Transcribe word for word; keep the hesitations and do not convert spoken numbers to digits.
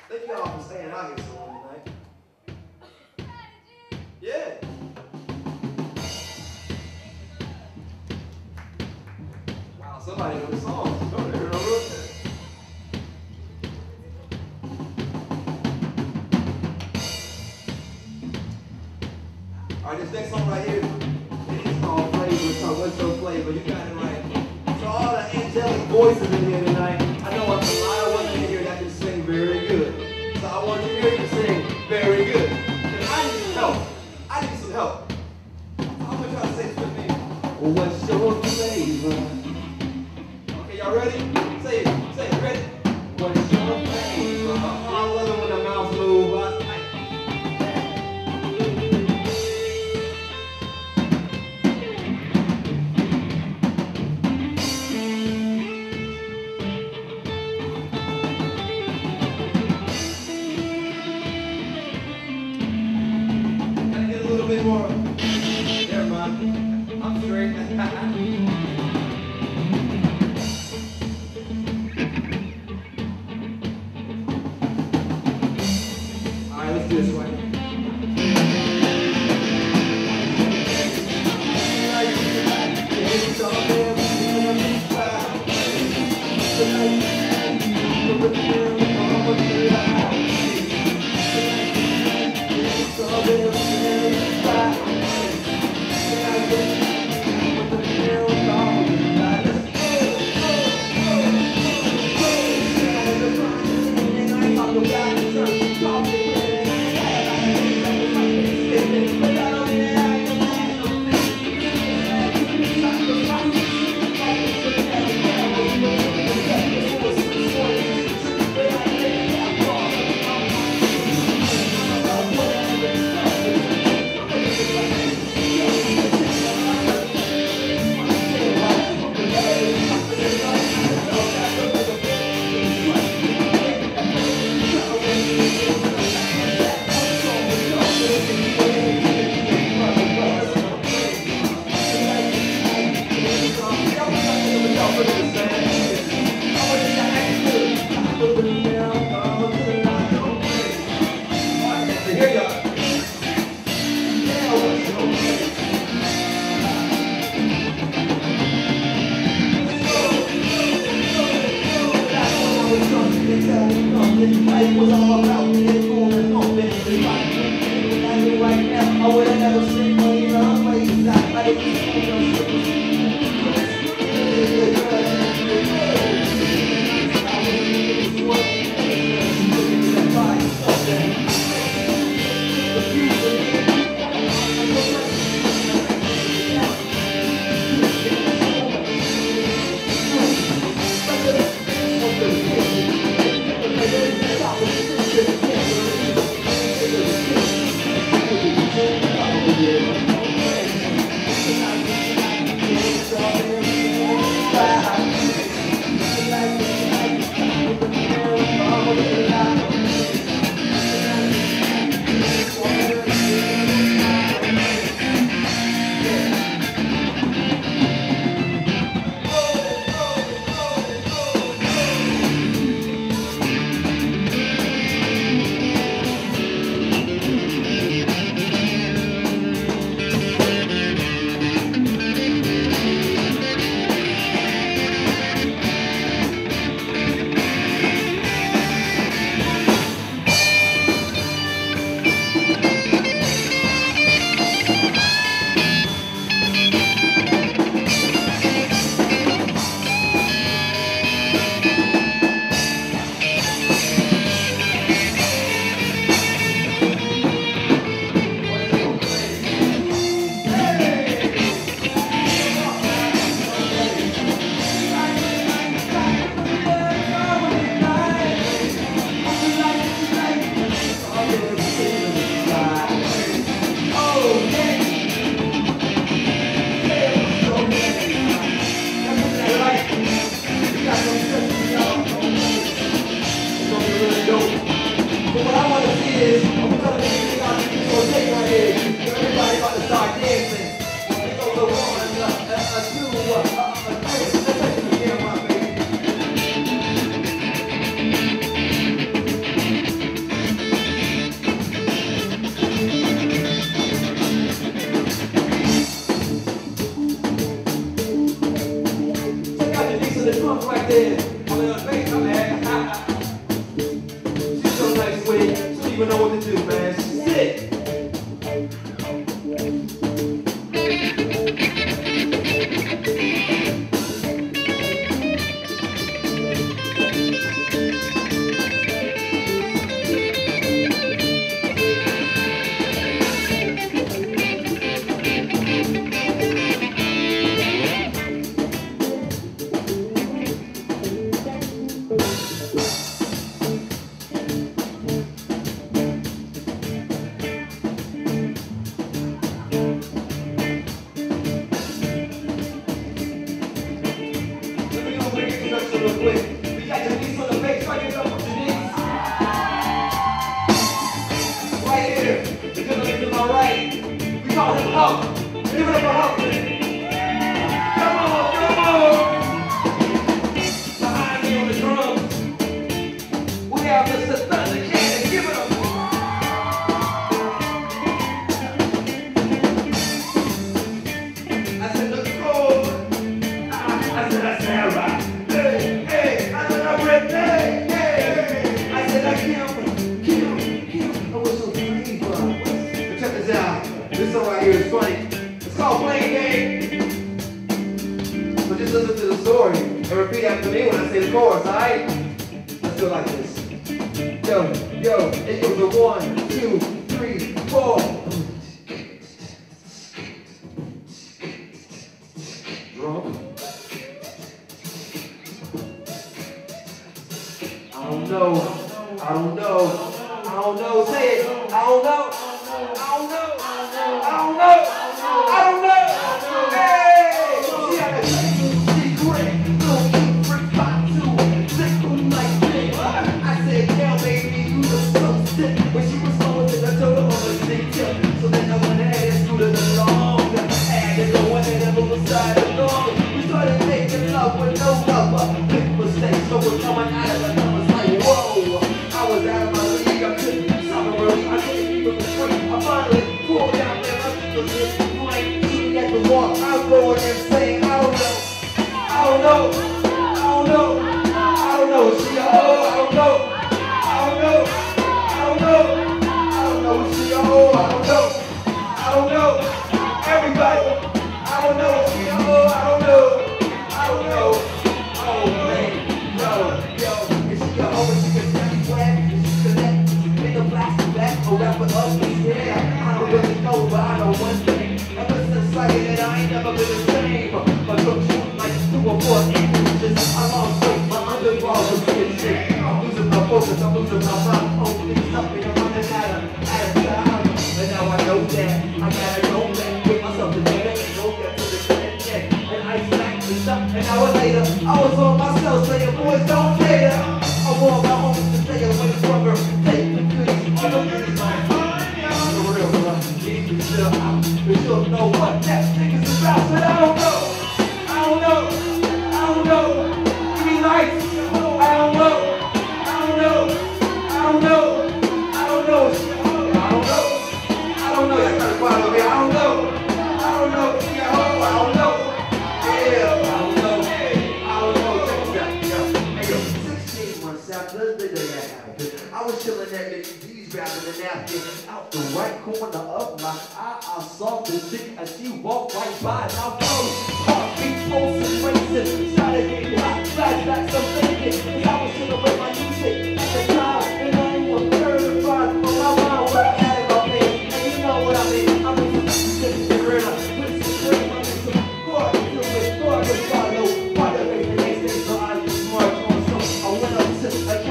Thank y'all for staying out here so long tonight. Yeah. Wow, somebody knows the song. Go there, go there. All right, this next song right here, it is called Flavor. It's called What's Your Flavor? You got it right. So all the angelic voices in here tonight, I know a lot of women in here that can sing very good. So I want you to hear you sing very good. Because I need some help. I need some help. So I'm going to try to say this with me. What's your flavor? Okay, y'all ready? Say it. Say it. Ready? What's your flavor? Oh, I love it when the mouths move. I, I, more. Never mind. I'm straight. Alright, let's do this one. even know what to do, man. Sit. I went up to